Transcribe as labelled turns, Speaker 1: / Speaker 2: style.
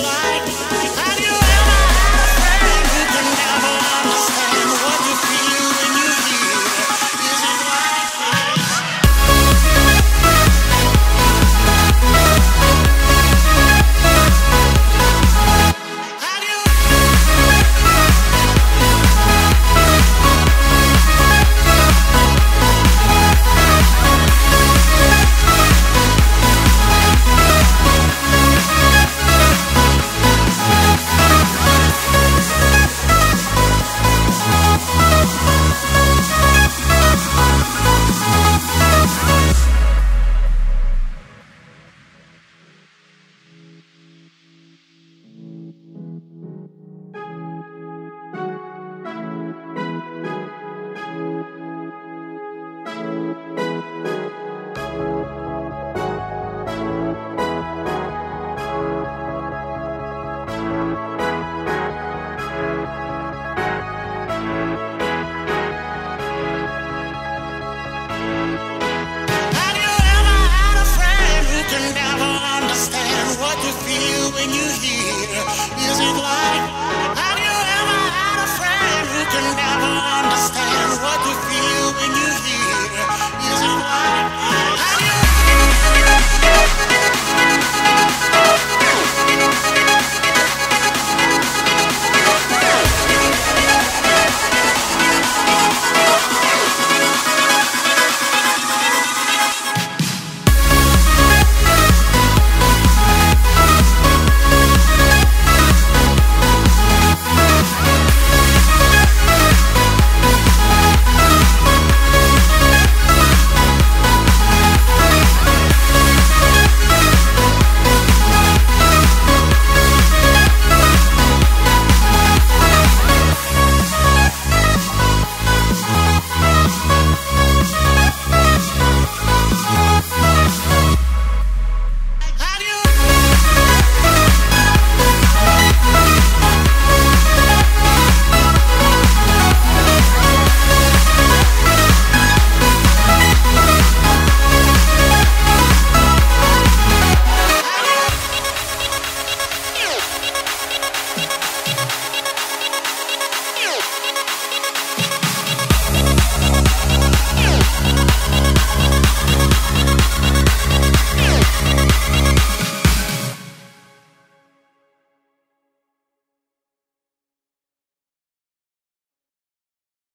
Speaker 1: like? Have you ever had a friend who can never understand what you feel when you hear? Is it like this? Have you Have you ever had a friend who can never understand what you feel when you hear? Is it like? Have you ever had a friend who can never understand what you feel?